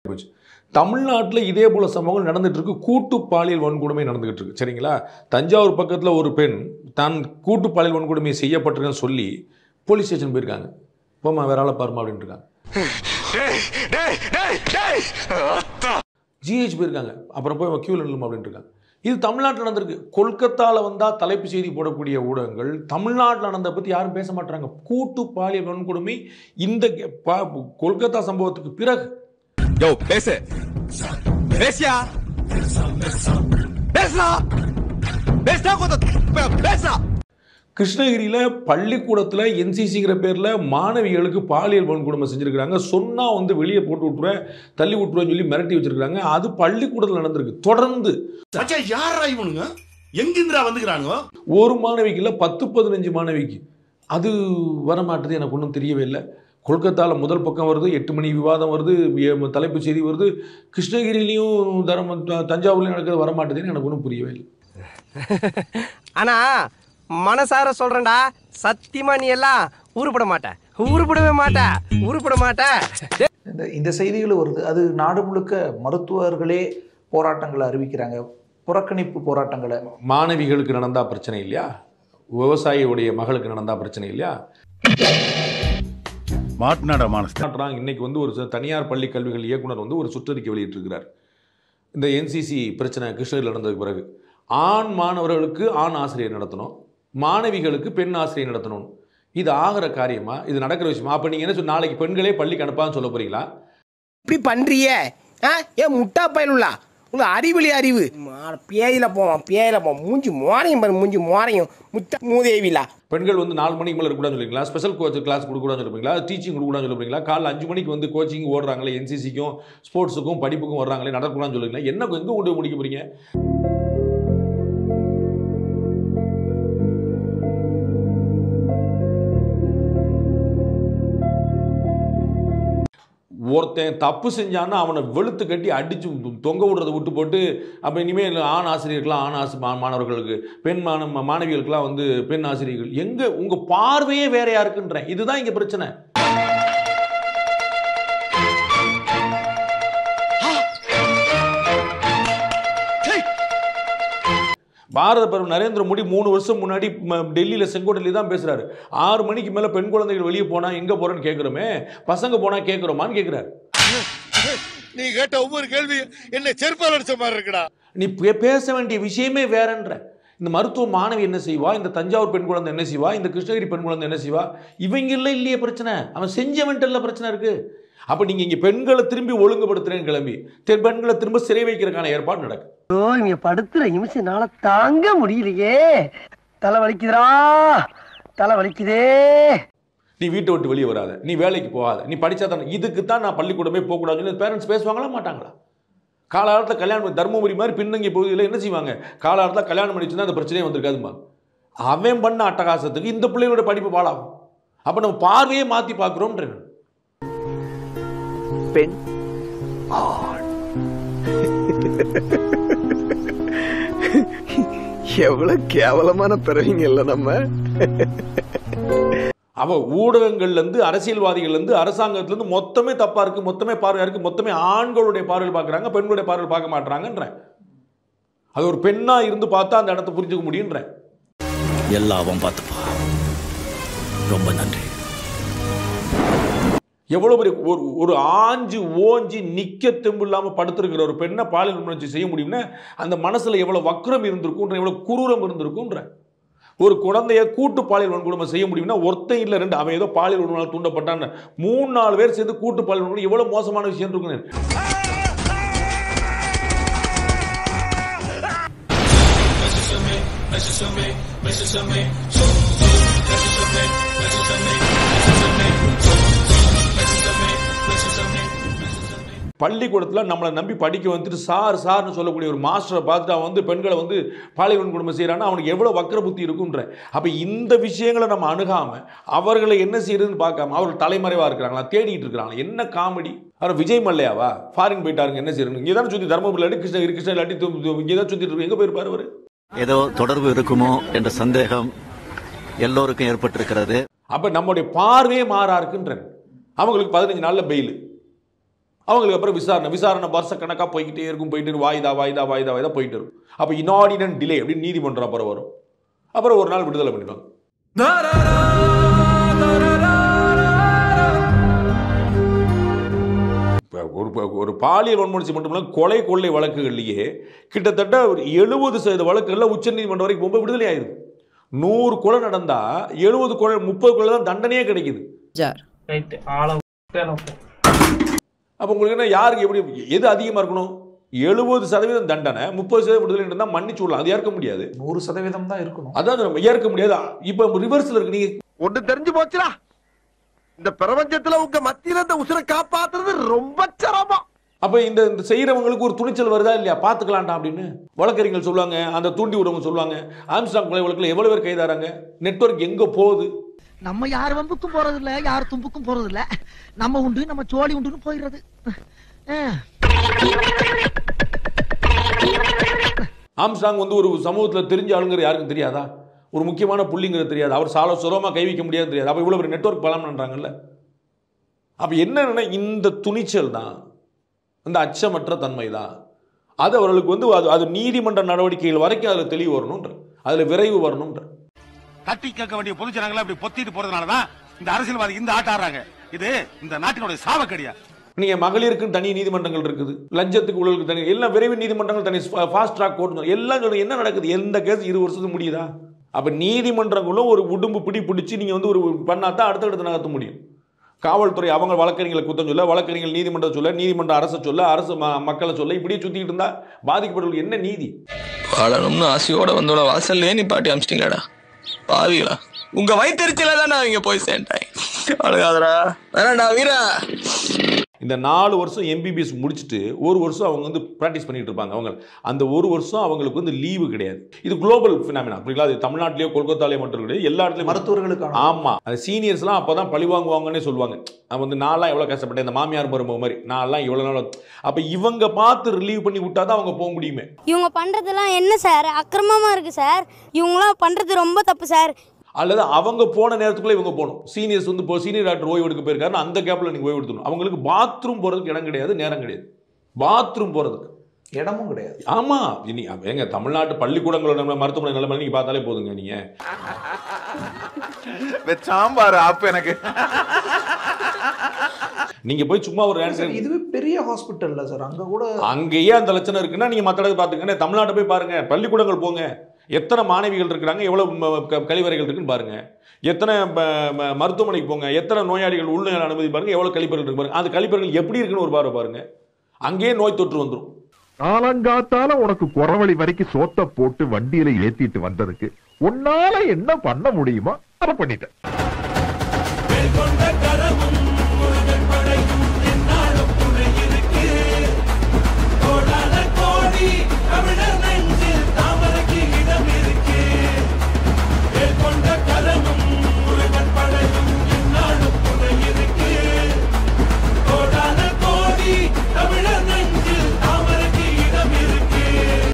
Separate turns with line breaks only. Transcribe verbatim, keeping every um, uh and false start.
தமிழ்நாட்டில் இதே போல சம்பவங்கள் நடந்துட்டு இருக்கு. கூட்டு பாலியல் வன்கொடுமை நடந்துகிட்டு இருக்கு. சரிங்களா? தஞ்சாவூர் பக்கத்தில் ஒரு பெண் தான் கூட்டு பாலியல் வன்கொடுமை செய்யப்பட்டிருக்கன்னு சொல்லி போலீஸ் ஸ்டேஷன் போயிருக்காங்க. போமா வேற ஆளை பாருமா அப்படின்னு இருக்காங்க. ஜிஹெச் போயிருக்காங்க. அப்புறம் போய் கியூல நில்லுமா அப்படின்னு இருக்காங்க. இது தமிழ்நாட்டில் நடந்திருக்கு. கொல்கத்தாவில் வந்தால் தலைப்பு செய்தி போடக்கூடிய ஊடகங்கள் தமிழ்நாட்டில் நடந்த பற்றி யாரும் பேச மாட்டாங்க. கூட்டு பாலியல் வன்கொடுமை இந்த கொல்கத்தா சம்பவத்துக்கு பிறகு கிருஷ்ணகிரியில் பள்ளிக்கூடத்தில் என்சிசிங்கிற பேரில் மாணவிகளுக்கு பாலியல் வன்கொடுமை செஞ்சுருக்கிறாங்க. சொன்னால் வந்து வெளியே போட்டு விட்டுருவேன், தள்ளி விட்டுருவேன்னு சொல்லி மிரட்டி வச்சிருக்காங்க. அது பள்ளிக்கூடத்தில் நடந்திருக்கு. தொடர்ந்து
எங்கிருந்தா வந்துக்கிறாங்க
ஒரு மாணவிக்கு இல்லை பத்து பதினஞ்சு மாணவிக்கு அது வரமாட்டது. எனக்கு ஒன்றும் தெரியவே இல்லை. கொல்கத்தாவில் முதல் பக்கம் வருது, எட்டு மணி விவாதம் வருது, தலைப்பு செய்தி வருது. கிருஷ்ணகிரிலையும் தர்ம தஞ்சாவூர்லையும் நடக்கிறது வரமாட்டதுன்னு எனக்கு ஒன்றும் புரியவே இல்லை.
ஆனா மனசார சொல்றேன்டா, சத்தியமா நீ எல்லாம் உருப்பட மாட்ட, உருப்படவே மாட்ட, உருப்பட மாட்ட.
இந்த இந்த செய்திகள் வருது. அது நாடு முழுக்க மருத்துவர்களே போராட்டங்களை அறிவிக்கிறாங்க, புறக்கணிப்பு போராட்டங்களை.
மாணவிகளுக்கு நடந்தா பிரச்சனை இல்லையா? விவசாயியுடைய மகளுக்கு நடந்தா பிரச்சனை இல்லையா? இன்னைக்கு வந்து ஒரு தனியார் பள்ளி கல்விகள் இயக்குனர் வந்து ஒரு சுற்றறிக்கை வெளியிட்டிருக்கிறார். இந்த என்சிசி பிரச்சனை கிருஷ்ணகிரியில் நடந்ததுக்கு பிறகு ஆண் மாணவர்களுக்கு ஆண் ஆசிரியர் நடத்தணும், மாணவிகளுக்கு பெண் ஆசிரியர் நடத்தணும். இது ஆகிற காரியமா? இது நடக்கிற விஷயமா? அப்ப நீங்க என்ன சொல்ல, நாளைக்கு பெண்களே பள்ளிக்கு அனுப்பான்னு சொல்ல போறீங்களா?
இப்படி பண்றிய ஏன் முட்டா பயனுள்ளா? உங்க அறிவிலி அறிவு பேயில போவான், பேயில போவான். மூஞ்சி மோரையும் பாரு, மூஞ்சி மோரையும் முட்டா மூதேவிலா.
பெண்கள் வந்து நாலு மணிக்கு மேலே இருக்கக்கூடாதுன்னு சொல்லுவீங்களா? ஸ்பெஷல் கோச் கிளாஸ் கொடுக்கூடாதுன்னு சொல்லுவீங்களா? டீச்சிங் கொடுக்கூடாதுன்னு சொல்லுவீங்களா? காலைல அஞ்சு மணிக்கு வந்து கோச்சிங் ஓடுறாங்களே, என்சிசிக்கும் ஸ்போர்ட்ஸுக்கும் படிப்புக்கும் வர்றாங்களே, நடக்கூடாதுன்னு சொல்லுவீங்களா? என்ன எங்கே கொண்டு போய் முடிக்க போறீங்க? ஒருத்தன் தப்பு செஞ்சான்னா அவனை வெளுத்து கட்டி அடித்து தொங்க விடுறதை விட்டு போட்டு அப்போ இனிமேல் ஆண் ஆசிரியர்கள்லாம் ஆண் ஆசி மாணவர்களுக்கு, பெண் மாண மாணவிகளுக்கெல்லாம் வந்து பெண் ஆசிரியர்கள். எங்கே உங்கள் பார்வையே வேறையா இருக்குன்றேன். இதுதான் இங்கே பிரச்சனை. பாரத பிரதமர் நரேந்திர மோடி மூணு வருஷம் முன்னாடி டெல்லியில் செங்கோட்டையில தான் பேசுறாரு. ஆறு மணிக்கு மேலே பெண் குழந்தைகள் வெளியே போனா எங்க போறேன்னு கேட்கிறோமே, பசங்க போனா கேட்கிறோமான்னு கேட்கிறாரு.
நீ கேட்ட ஒவ்வொரு கேள்வி என்ன செருப்பால் அடிச்ச மாதிரி இருக்குடா.
நீ பேச வேண்டிய விஷயமே வேறன்ற. இந்த மருத்துவ மாணவி என்ன செய்வா, இந்த தஞ்சாவூர் பெண் குழந்தை என்ன செய்வா, இந்த கிருஷ்ணகிரி பெண் குழந்தை என்ன செய்வா, இவங்கள இல்லையே பிரச்சனை, அவன் செஞ்சவன்ட்டு பிரச்சனை இருக்கு. அப்ப நீங்க இங்க பெண்களை திரும்பி ஒழுங்குபடுத்துறேன்னு கிளம்பி பெண்களை திரும்ப சிறை வைக்கிறதுக்கான ஏற்பாடு நடக்கும்.
இங்க படுத்துற நிமிஷம்னால தாங்க முடியலையே, தலை வலிக்குதுடா, தலை வலிக்குதே.
நீ வீட்டை விட்டு வெளியே வராத, நீ வேலைக்கு போகாத, நீ படிச்சா தானே. இதுக்கு தான் நான் பள்ளிக்கூடமே போகக்கூடாதுன்னு பேரண்ட்ஸ் பேசுவாங்களா மாட்டாங்களா? காலகாலத்தில் கல்யாணம் தர்மபுரி மாதிரி பின்னங்கி பகுதியில் என்ன செய்வாங்க, காலகாலத்தில் கல்யாணம் பண்ணிச்சுன்னா அந்த பிரச்சனையே வந்திருக்காதுமா. அவன் பண்ண அட்டகாசத்துக்கு இந்த பிள்ளைகளோட படிப்பு பாழாகும். அப்போ நம்ம பார்வையே மாற்றி பார்க்குறோம்ன்ற.
பெண் எவ்வளவு கேவலமான பிறவிங்க இல்ல நம்ம.
அவ ஊடகங்கள்ல இருந்து, அரசியல்வாதிகள் இருந்து, அரசாங்கத்துல இருந்து மொத்தமே தப்பா இருக்கு, மொத்தமே பார்வையா இருக்கு, மொத்தமே ஆண்களுடைய பார்வையில் பார்க்கறாங்க, பெண்களுடைய பார்வையில் பார்க்க மாட்டாங்கன்ற. அது ஒரு பெண்ணா இருந்து பார்த்தா அந்த இடத்தை புரிஞ்சுக்க முடியுன்ற.
எல்லாவும் பார்த்துப்பா. ரொம்ப நன்றி.
எவ்வளவு பெரிய ஒரு ஒரு ஆஞ்சு ஓஞ்சி நிக்க தெம்பு இல்லாம படுத்திருக்கிற ஒரு பெண்ணை பாலியல் உணர்ச்சி செய்ய முடியும்னா அந்த மனசுல எவ்வளவு வக்ரம் இருந்திருக்கும்ன்ற, எவ்வளவு குரூரம் இருந்திருக்கும்ன்ற. ஒரு குழந்தைய கூட்டு பாலியல் வன்கொடுமை செய்ய முடியும்னா ஒருத்தன் இல்லை ரெண்டு, அவன் ஏதோ பாலியல் வன்கொடுமை தூண்டப்பட்டான்னு மூணு நாலு பேர் சேர்ந்து கூட்டு பாலியல் வன்கொடுமை எவ்வளவு மோசமான விஷயம் இருக்குன்னு. பள்ளிக்கூடத்தில் நம்மளை நம்பி படிக்க வந்துட்டு சார் சார்னு சொல்லக்கூடிய ஒரு மாஸ்டரை பார்த்துட்டு அவன் வந்து பெண்களை வந்து பாலியல் வன்கொடுமை செய்கிறான்னா அவனுக்கு எவ்வளோ வக்கர புத்தி இருக்குன்ற. அப்போ இந்த விஷயங்களை நம்ம அணுகாமல் அவர்களை என்ன செய்யறதுன்னு பார்க்காம அவர்கள் தலைமறைவாக இருக்கிறாங்களா, தேடிட்டு இருக்கிறாங்களா. என்ன காமெடி. அவர் விஜய் மல்லையாவா ஃபாரின் போயிட்டாருங்க, என்ன செய்யணும், இங்கே தான் சுற்றி தர்மபுரி அடி கிருஷ்ணகிரி கிருஷ்ணகிரி அடி இங்கே தான் சுற்றிட்டு இருக்கு. எங்கே போயிருப்பார் அவர்?
ஏதோ தொடர்பு இருக்குமோ என்ற சந்தேகம் எல்லோருக்கும் ஏற்பட்டிருக்கிறது.
அப்போ நம்முடைய பார்வையே மாறா இருக்குன்ற. அவங்களுக்கு பதினஞ்சு நாளில் பெயில், அவங்களுக்கு அப்புறம் விசாரணை விசாரணை வருஷ கணக்காக போய்கிட்டே இருக்கும், போயிட்டு இருக்கும், வாய்தா வாய்தா வாய்தா வாய்தா போயிட்டு இருக்கும். அப்போ இனார்டினன்ட் டிலே அப்படின்னு நீதிமன்றம் அப்புறம் வரும். அப்புறம் ஒரு நாள் விடுதலை பண்ணிடுவாங்க. ஒரு ஒரு பாலியல் வன்முறை மட்டுமில்ல, கொலை கொள்ளை வழக்குகள்லேயே கிட்டத்தட்ட ஒரு எழுபது சதவீத வழக்குகளில் உச்ச நீதிமன்றம் வரைக்கும் போகும்போது விடுதலை ஆயிடுது. நூறு கொலை நடந்தா எழுபது கொலை முப்பது கொலை தான் தண்டனையே கிடைக்குது. அப்போ உங்களுக்கு என்ன, யாருக்கு எப்படி எது அதிகமாக இருக்கணும்? எழுபது சதவீதம் தண்டனை, முப்பது சதவீதம் விடுதலை இருந்தால் மன்னிச்சு விடலாம். அது ஏற்க முடியாது.
நூறு சதவீதம் தான் இருக்கணும்.
அதான் நம்ம ஏற்க முடியாது. இப்போ ரிவர்ஸில் இருக்கு. நீங்க
ஒன்று தெரிஞ்சு போச்சுடா, இந்த பிரபஞ்சத்துல உங்க மத்தியில இந்த உசுரை காப்பாத்துறது ரொம்ப சிரமம்.
அப்போ இந்த இந்த செய்கிறவங்களுக்கு ஒரு துணிச்சல் வருதா இல்லையா? பார்த்துக்கலாம்டா அப்படின்னு வழக்கறிஞர்கள் சொல்லுவாங்க, அந்த தூண்டி விடுறவங்க சொல்லுவாங்க. ஆம்ஸ்டாங் கொலை வழக்கில் எவ்வளோ பேர் கைதாராங்க? நெட்வொர்க் எங்கே போகுது?
நம்ம யார் வம்புக்கும் போறது இல்ல, யார் தும்புக்கும் போறது இல்ல. நம்ம உண்டு நம்ம சோழி உண்டுன்னு போயிடுறது.
ஆம்ஸ்டாங் வந்து ஒரு சமூகத்தில் தெரிஞ்ச ஆளுங்கிற யாருக்கும் தெரியாதா? ஒரு முக்கியமான புள்ளிங்கிறது தெரியாது. அவர் சால சுலமாக கை வைக்க முடியாது தெரியாது. அப்போ இவ்வளோ ஒரு நெட்வொர்க் பலம் பண்ணுறாங்கல்ல. அப்போ என்னன்னா இந்த துணிச்சல் தான், இந்த அச்சமற்ற தன்மை தான். அது அவர்களுக்கு வந்து அது அது நீதிமன்ற நடவடிக்கைகள் வரைக்கும் அதில் தெளிவு வரணுன்ற, அதில் விரைவு வரணுன்ற.
தட்டி கேட்க வேண்டிய பொதுஜனங்களை அப்படி பொத்திட்டு போறதுனாலதான் இந்த அரசியல்வாதி இந்த ஆட்ட ஆடுறாங்க. இது இந்த நாட்டினுடைய சாவக்கடியா.
நீங்க மகளிருக்குன்னு தனி நீதிமன்றங்கள் இருக்குது, லஞ்சத்துக்கு ஊழலுக்கு தனி, எல்லாம் விரைவு நீதிமன்றங்கள் தனி, ஃபாஸ்ட் ட்ராக் கோர்ட் எல்லாம் சொல்லுங்க. என்ன நடக்குது? எந்த கேஸ் இரு வருஷத்துக்கு முடியுதா? அப்ப நீதிமன்றங்களும் ஒரு உடும்பு பிடி பிடிச்சி நீங்க வந்து ஒரு பண்ணாதான் அடுத்தடுத்து நகர்த்த முடியும். காவல்துறை அவங்க வழக்கறிஞர்களை குத்தம் சொல்ல, வழக்கறிஞர்கள் நீதிமன்றம் சொல்ல, நீதிமன்ற அரசை சொல்ல, அரசு மக்களை சொல்ல, இப்படியே சுத்திக்கிட்டு இருந்தா பாதிக்கப்பட்டவர்களுக்கு என்ன நீதி?
வாழணும்னு ஆசையோட வந்தோட வாசல்லே நீ பாட்டி அமிச்சிட்டீங்களாடா பாவிகளா. உங்க வயிற்றுல தான் நான் இங்க போய் சேர்ந்தேன். அழுகாதடா வேணாண்டா வீரா.
இந்த நாலு வருஷம் எம்பிபிஎஸ் முடிச்சுட்டு ஒரு வருஷம் அவங்க வந்து ப்ராக்டிஸ் பண்ணிட்டு இருப்பாங்க. அவங்க அந்த ஒரு வருஷம் அவங்களுக்கு வந்து லீவு கிடையாது. இது குளோபல் ஃபினாமினா. அப்படிங்களா? அது தமிழ்நாட்டிலேயோ கொல்கத்தாலேயோ மட்டும் கிடையாது, எல்லா இடத்துலையும்
மருத்துவர்களுக்கு.
ஆமா, அந்த சீனியர்ஸ்லாம் அப்போ தான் பழி வாங்குவாங்கன்னே சொல்லுவாங்க. நான் வந்து நான்லாம் எவ்வளோ கஷ்டப்பட்டேன், இந்த மாமியார் மருமக மாதிரி நான்லாம் இவ்வளோ நாள். அப்போ இவங்க பார்த்து ரிலீவ் பண்ணி விட்டா தான் அவங்க போக முடியுமே.
இவங்க பண்ணுறதுலாம் என்ன சார் அக்கிரமமாக இருக்குது சார், இவங்களாம் பண்ணுறது ரொம்ப தப்பு சார்.
அல்லது அவங்க போன நேரத்துக்குள்ளே இவங்க போகணும். சீனியர்ஸ் வந்து இப்போ சீனியர் டாக்டர் ஓய்வு எடுக்க போயிருக்காருன்னு அந்த கேப்பில் நீங்கள் ஓய்வு எடுத்துணும். அவங்களுக்கு பாத்ரூம் போகிறதுக்கு இடம் கிடையாது, நேரம் கிடையாது. பாத்ரூம் போகிறதுக்கு
இடமும் கிடையாது.
ஆமா, இனி எங்க தமிழ்நாட்டு பள்ளிக்கூடங்களோட மருத்துவமனை நிலைமை நீங்க பார்த்தாலே போதுங்க. நீங்க
சாம்பார் ஆப் எனக்கு
நீங்க போய் சும்மா ஒரு
இதுவே பெரிய ஹாஸ்பிட்டல்ல சார், அங்க கூட
அங்கேயே அந்த லட்சணம் இருக்குன்னா நீங்க மற்ற இடத்துல பாத்துக்கங்க. தமிழ்நாட்டை போய் பாருங்க, பள்ளிக்கூடங்கள் போங்க, எத்தனை மாணவிகள் இருக்கிறாங்க, எவ்வளவு கழிவறைகள் இருக்குன்னு பாருங்க. எத்தனை மருத்துவமனைக்கு போங்க, எத்தனை நோயாளிகள் உள்நல அனுமதி பாருங்க, எவ்வளவு கழிப்பறைகள் இருக்கு பாருங்க. அந்த கழிப்பறைகள் எப்படி இருக்குன்னு ஒரு பார்வை பாருங்க. அங்கேயே நோய் தொற்று வந்துடும்.
காலங்காத்தால உனக்கு குறவழி வரைக்கும் சோத்த போட்டு வண்டியில ஏத்திட்டு வந்ததுக்கு உன்னால என்ன பண்ண முடியுமோ அதை பண்ணிட்டேன்.